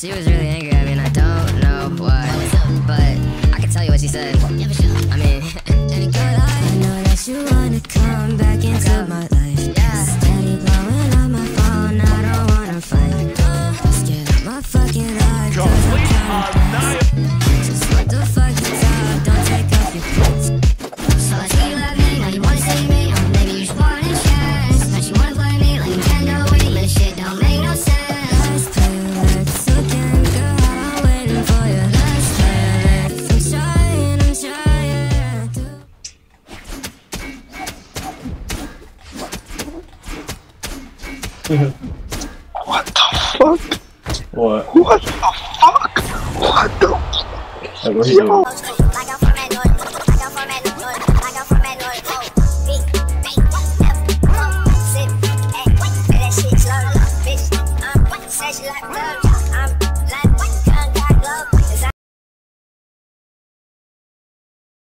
She was really angry, I mean, I don't know why, but I can tell you what she said. I mean, I know that you wanna come back into my life. Yeah. Steady blowing up my phone, I don't wanna fight. Just get out my fucking life, 'cause I'm trying to just what the fuck you talk, don't take off your clothes. So I see you love me, now you wanna see me, or maybe you just wanna chance. Now you wanna play me like Nintendo Wii, this shit don't make no sense. Let's play, let's again, girl, I'm waiting for you. Let's play, let's, I'm trying to. What the fuck? What? What the fuck? What the fuck? Like, what Yo!